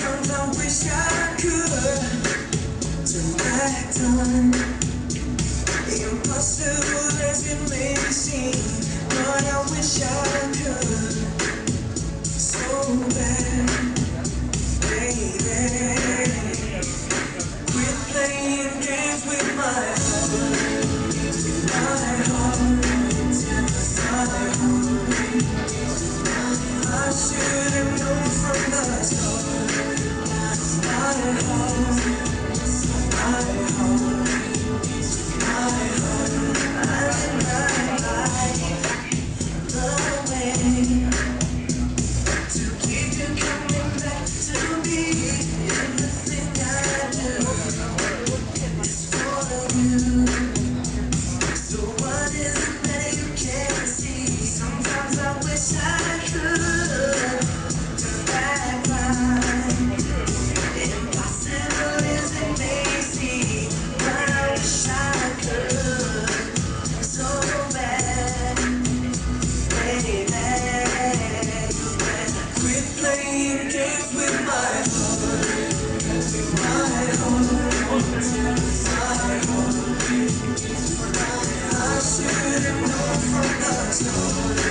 Sometimes I wish I could turn back time. Impossible as it may seem, but I wish I could so bad, baby. Quit playing games with my heart, my heart, my heart. I should have known from the start. My heart, my heart, my heart. I live my life the way to keep you coming back to me. Everything I do is for you. So what is it that you can't see? Sometimes I wish I could turn back time. Impossible as it may seem, but I wish I could so bad, baby. Quit playing games with my heart, my heart, my heart. I should have known from the start.